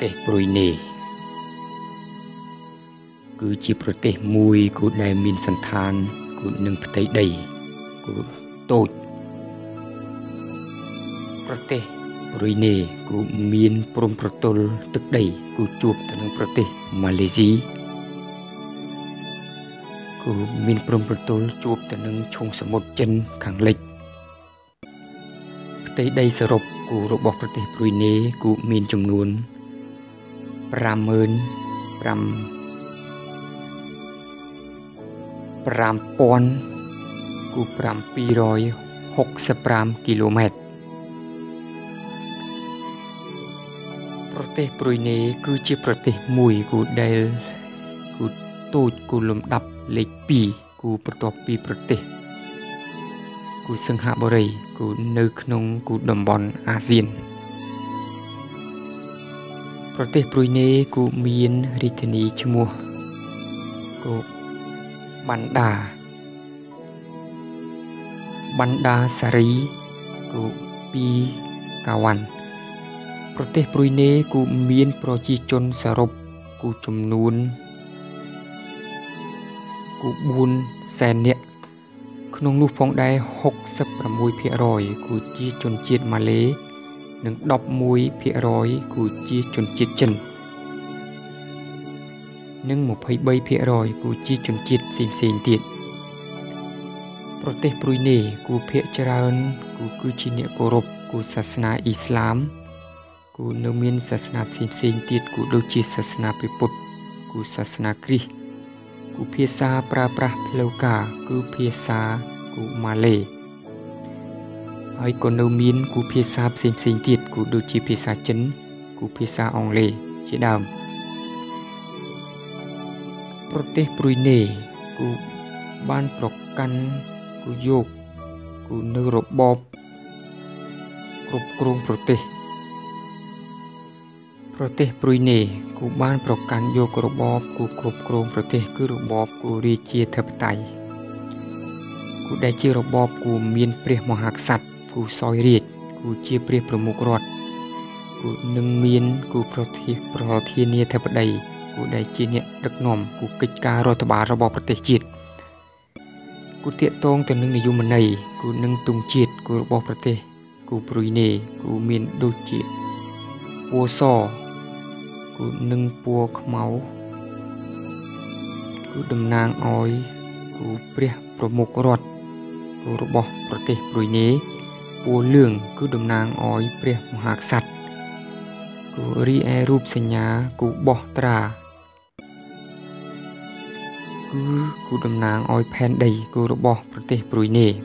ទេសប្រុយណេគឺជាប្រទេសមួយគូដែលមានសន្តានគូនឹងផ្ទៃដីគូតូចប្រទេសប្រុយណេគូមានព្រំប្រទល់ទឹកដីគូជួបទៅនឹងប្រទេសម៉ាឡេស៊ីគូមានព្រំប្រទល់ជួបទៅនឹងឈូងសមុទ្រចិនខាងលិចផ្ទៃដីសរុបគូរបស់ប្រទេសប្រុយណេគូមានចំនួន 5,765 គីឡូម៉ែត្រប្រទេសប្រុយណេគឺជាប្រទេសមួយគូដែលគូតូចគូលំដាប់លេខ 2 គូបន្ទាប់ពីប្រទេសគូសិង្ហបុរីគូនៅក្នុងគូតំបន់អាស៊ានប្រទេសប្រុយណេគូមានរាជធានីឈ្មោះគូបណ្ដាសារីគូពីកាវ៉ាន់ប្រទេសប្រុយណេគូមានប្រជាជនសរុបគូចំនួនគូ4សែននាក់ក្នុងនោះផងដែរ 66% គូជាជនជាតិម៉ាឡេនិង 11% គូជាជនជាតិចិននិង 23% គូជាជនជាតិផ្សេងៗទៀតប្រទេសប្រុយណេគូភាគច្រើនគូគឺជាអ្នកគោរពគូសាសនាអ៊ីស្លាមគូនៅមានសាសនាផ្សេងៗទៀតគូដូចជាសាសនាព្រះពុទ្ធគូសាសនាគ្រីស្ទគូភាសាប្រើប្រាស់ផ្លូវការគឺភាសាគូម៉ាឡេហើយក៏នៅមានគូភាសាផ្សេងៗទៀតគូដូចជាភាសាចិនគូភាសាអង់គ្លេសជាដើមប្រទេសប្រុយណេគូបានប្រកាន់គូយកគូនៅរបបគ្រប់គ្រងប្រទេសប្រុយណេគូបានប្រកាន់យករបបគូគ្រប់គ្រងប្រទេសគឺរបបគូរាជាធិបតេយ្យគូដែលជារបបគូមានព្រះមហាក្សត្រគូសោយរាជគូជាព្រះប្រមុខរដ្ឋគូនឹងមានគូប្រធានាធិបតីគូដែលជាអ្នកដឹកនាំគូកិច្ចការរដ្ឋបាលរបស់ប្រទេសជាតិគូទាក់ទងទៅនឹងនយោបាយន័យគូនឹងទង់ជាតិគូរបស់ប្រទេសគូប្រុយណេគូមានដូចជាពណ៌សគូនឹងពណ៌ខ្មៅគូតំណាងឲ្យគូព្រះប្រមុខរដ្ឋគូរបស់ប្រទេសប្រុយណេពណ៌លឿងគឺតំណាងឲ្យព្រះមហាក្សត្រគូរីឯរូបសញ្ញាគូបោះត្រាគូតំណាងឲ្យផែនដីគូរបស់ប្រទេសប្រុយណេ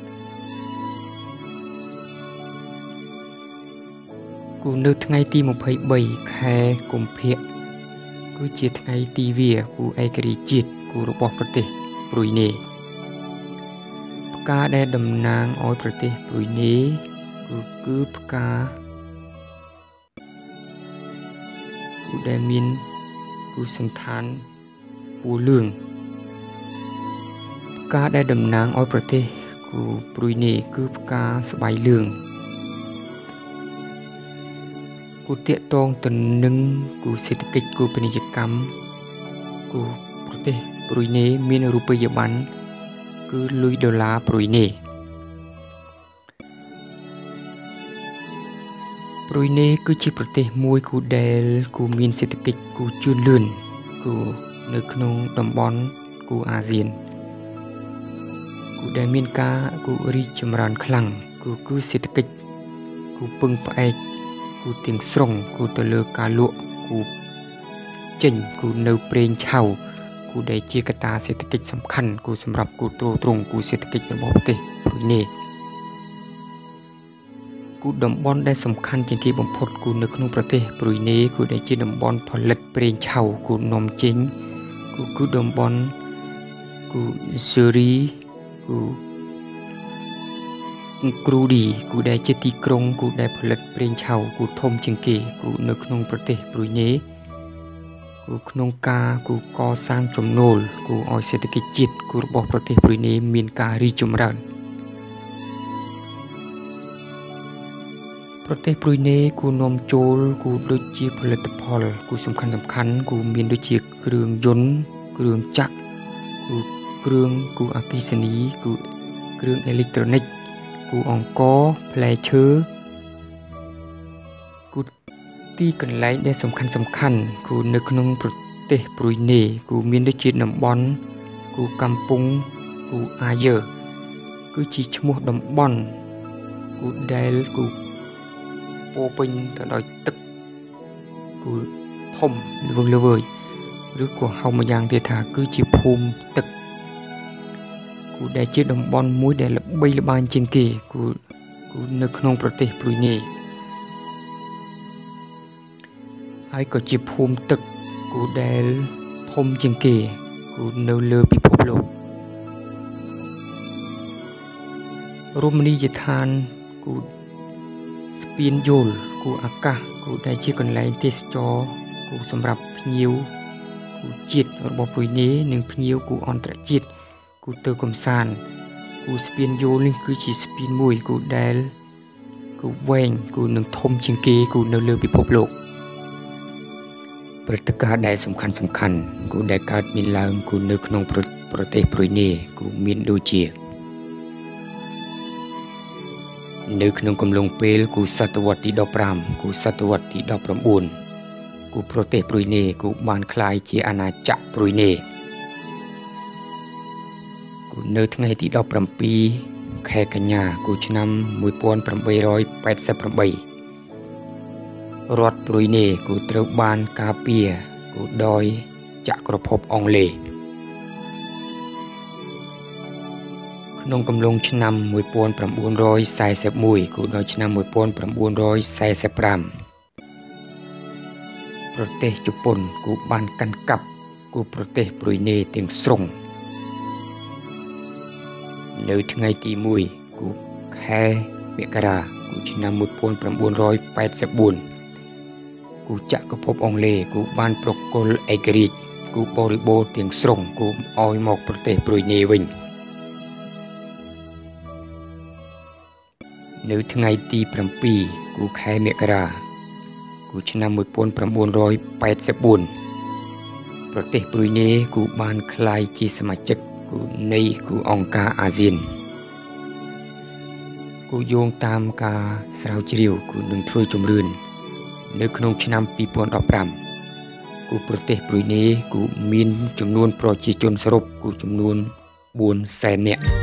គូនៅថ្ងៃទី23ខែកុម្ភៈគឺជាថ្ងៃទីវាគូឯករាជ្យជាតិគូរបស់ប្រទេសប្រុយណេផ្កាដែលតំណាងឲ្យប្រទេសប្រុយណេគឺផ្កាគូដែលមានគូសន្តានពណ៌លឿងផ្កាដែលតំណាងឲ្យប្រទេសគូប្រុយណេគឺផ្កាស្បៃលឿងគូទាក់ទងទៅនឹងគូសេដ្ឋកិច្ចគូពាណិជ្ជកម្មគូប្រទេសប្រុយណេមានរូបិយប័ណ្ណគឺលុយដុល្លារប្រុយណេប្រុយណេគឺជាប្រទេសមួយគូដែលគូមានសេដ្ឋកិច្ចគូជឿនលឿនគូនៅក្នុងតំបន់គូអាស៊ានគូដែលមានការគូរីកចម្រើនខ្លាំងគឺសេដ្ឋកិច្ចគូពឹងផ្អែកគូទាំងស្រុងគូទៅលើការលក់គូចេញគូនៅប្រេងឆៅគូដែលជាកត្តាសេដ្ឋកិច្ចសំខាន់គូសម្រាប់គូទ្រទ្រង់គូសេដ្ឋកិច្ចរបស់ប្រទេសប្រុយណេគូតំបន់ដែលសំខាន់ជាងគេបំផុតគូនៅក្នុងប្រទេសប្រុយណេគូដែលជាតំបន់ផលិតប្រេងឆៅគូនាំចេញគឺតំបន់គូស៊ឺរីគូគ្រូឌីគូដែលជាទីក្រុងគូដែលផលិតប្រេងឆៅគូធំជាងគេគូនៅក្នុងប្រទេសប្រុយណេគូក្នុងការគូកសាងចំណូលគូឲ្យសេដ្ឋកិច្ចជាតិគូរបស់ប្រទេសប្រុយណេមានការរីកចម្រើន ប្រប្រទេសព្រុយណេគូនាំចូលគូដូចជាផលិតផលគូសំខាន់គូមានដូចជាគ្រឿងយន្តគ្រឿងចក្រគូគ្រឿងគូអគ្គិសនីគូគ្រឿងអេឡិចត្រូនិកគូអង្គរផ្លែឈើគូទីកន្លែងដែលសំខាន់គូនៅក្នុងប្រទេសព្រុយណេគូមានដូចជាតំបន់គូកំពុងគូអាយើគឺជាឈ្មោះតំបន់គូដែលគូពោពេញទៅដោយទឹកគូធំល្វើយឬក៏ហៅមួយយ៉ាងទៀតថាគឺជាភូមិទឹកគូដែលជាតំបន់មួយដែលល្បីល្បាញជាងគេគូនៅក្នុងប្រទេសព្រុយណេហើយក៏ជាភូមិទឹកគូដែលធំជាងគេគូនៅលើពិភពលោករមណីយដ្ឋានគូស្ពានយល់គូអាកាសគូដែលជាកន្លែងទេសចរគូសម្រាប់ភ្ញៀវគូជាតិរបស់ព្រុយណេនិងភ្ញៀវគូអន្តរជាតិគូទៅកំសាន្តគូស្ពានយល់នេះគឺជាស្ពានមួយគូដែលគូវែងគូនឹងធំជាងគេគូនៅលើពិភពលោកព្រឹត្តិការណ៍ដែលសំខាន់គូដែលកើតមានឡើងគូនៅក្នុងប្រទេសព្រុយណេគូមានដូចជានៅក្នុងកំឡុងពេលគូសតវត្សទី15គូសតវត្សទី19គូប្រទេសព្រុយណេគូបានក្លាយជាអាណាចក្រព្រុយណេគូនៅថ្ងៃទី17ខែកញ្ញាគូឆ្នាំ1888រដ្ឋព្រុយណេគូត្រូវបានការពារគូដោយចក្រភពអង់គ្លេសក្នុងកំឡុងឆ្នាំ1941គូដល់ឆ្នាំ1945ប្រទេសជប៉ុនគូបានកាន់កាប់គូប្រទេសព្រុយណេទាំងស្រុងនៅថ្ងៃទី1គូខែមករាគូឆ្នាំ1984គូចក្រភពអង់គ្លេសគូបានប្រគល់ឯករាជ្យគូបរិបូរណ៍ទាំងស្រុងគូឲ្យមកប្រទេសព្រុយណេវិញនៅថ្ងៃទី7គូខែមករាគូឆ្នាំ1984ប្រទេសព្រុយណេគូបានក្លាយជាសមាជិកគូនៃគូអង្គការអាស៊ានគូយោងតាមការស្រាវជ្រាវគូនឹងធ្វើជំរឿននៅក្នុងឆ្នាំ2015គូប្រទេសព្រុយណេគូមានចំនួនប្រជាជនសរុបគូចំនួន400,000នាក់